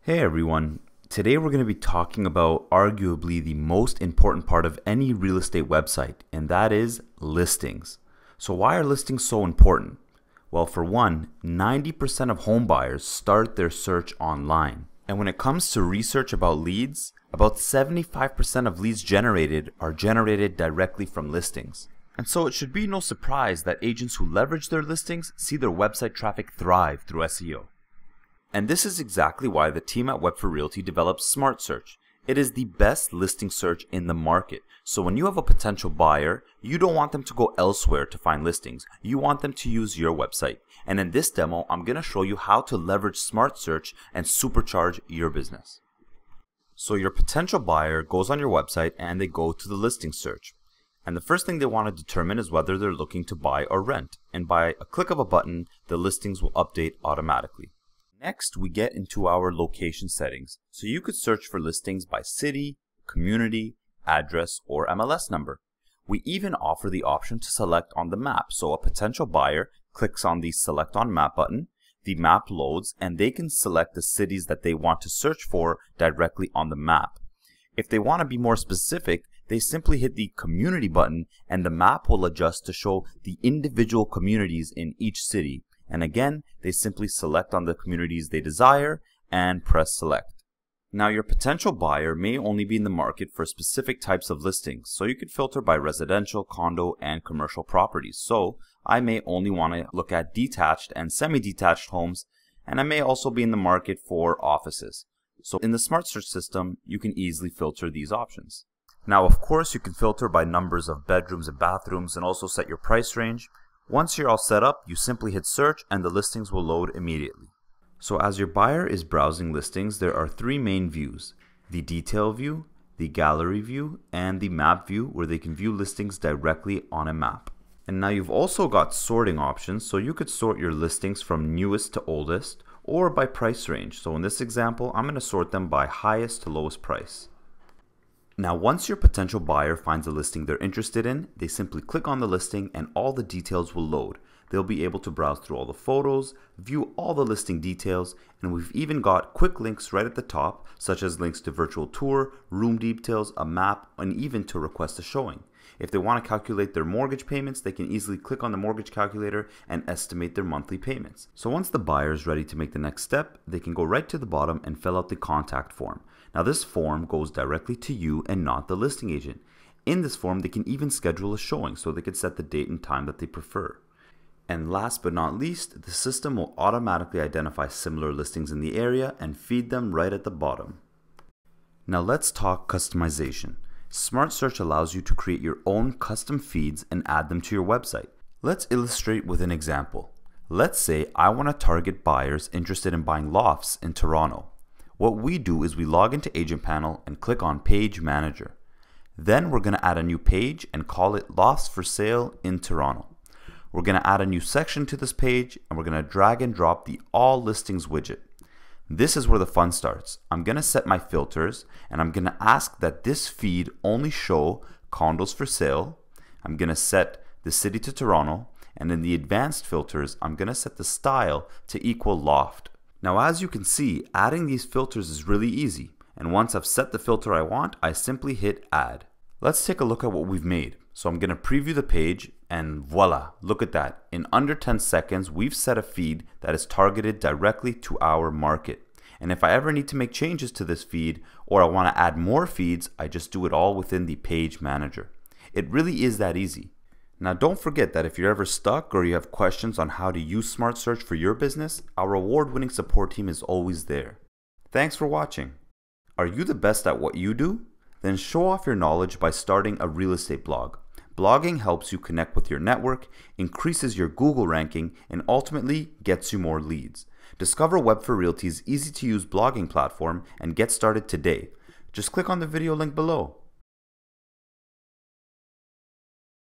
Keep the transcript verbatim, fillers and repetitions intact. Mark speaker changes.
Speaker 1: Hey everyone, today we're going to be talking about arguably the most important part of any real estate website, and that is listings. So why are listings so important? Well, for one, ninety percent of home buyers start their search online. And when it comes to research about leads, about seventy-five percent of leads generated are generated directly from listings. And so it should be no surprise that agents who leverage their listings see their website traffic thrive through S E O. And this is exactly why the team at Web four Realty developed SmartSearch. It is the best listing search in the market. So when you have a potential buyer, you don't want them to go elsewhere to find listings. You want them to use your website. And in this demo, I'm going to show you how to leverage SmartSearch and supercharge your business. So your potential buyer goes on your website and they go to the listing search. And the first thing they want to determine is whether they're looking to buy or rent. And by a click of a button, the listings will update automatically. Next, we get into our location settings. So you could search for listings by city, community, address, or M L S number. We even offer the option to select on the map. So a potential buyer clicks on the Select on Map button, the map loads, and they can select the cities that they want to search for directly on the map. If they want to be more specific, they simply hit the Community button and the map will adjust to show the individual communities in each city. And again, they simply select on the communities they desire and press select. Now your potential buyer may only be in the market for specific types of listings, so you could filter by residential, condo, and commercial properties. So I may only want to look at detached and semi-detached homes, and I may also be in the market for offices. So in the SmartSearch system, you can easily filter these options. Now of course you can filter by numbers of bedrooms and bathrooms and also set your price range. Once you're all set up, you simply hit search and the listings will load immediately. So as your buyer is browsing listings, there are three main views: the detail view, the gallery view, and the map view, where they can view listings directly on a map. And now you've also got sorting options, so you could sort your listings from newest to oldest or by price range. So in this example, I'm going to sort them by highest to lowest price. Now once your potential buyer finds a listing they're interested in, they simply click on the listing and all the details will load. They'll be able to browse through all the photos, view all the listing details, and we've even got quick links right at the top, such as links to virtual tour, room details, a map, and even to request a showing. If they want to calculate their mortgage payments, they can easily click on the mortgage calculator and estimate their monthly payments. So once the buyer is ready to make the next step, they can go right to the bottom and fill out the contact form. Now this form goes directly to you and not the listing agent. In this form, they can even schedule a showing, so they can set the date and time that they prefer. And last but not least, the system will automatically identify similar listings in the area and feed them right at the bottom. Now let's talk customization. SmartSearch allows you to create your own custom feeds and add them to your website. Let's illustrate with an example. Let's say I want to target buyers interested in buying lofts in Toronto. What we do is we log into Agent Panel and click on Page Manager. Then we're going to add a new page and call it Lofts for Sale in Toronto. We're going to add a new section to this page and we're going to drag and drop the All Listings widget. This is where the fun starts. I'm going to set my filters and I'm going to ask that this feed only show condos for sale. I'm going to set the city to Toronto, and in the advanced filters, I'm going to set the style to equal loft. Now as you can see, adding these filters is really easy, and once I've set the filter I want, I simply hit add. Let's take a look at what we've made. So I'm going to preview the page and voila, look at that. In under ten seconds, we've set a feed that is targeted directly to our market. And if I ever need to make changes to this feed or I want to add more feeds, I just do it all within the Page Manager. It really is that easy. Now don't forget that if you're ever stuck or you have questions on how to use SmartSearch for your business, our award-winning support team is always there. Thanks for watching. Are you the best at what you do? Then show off your knowledge by starting a real estate blog. Blogging helps you connect with your network, increases your Google ranking, and ultimately gets you more leads. Discover Web four Realty's easy-to-use blogging platform and get started today. Just click on the video link below.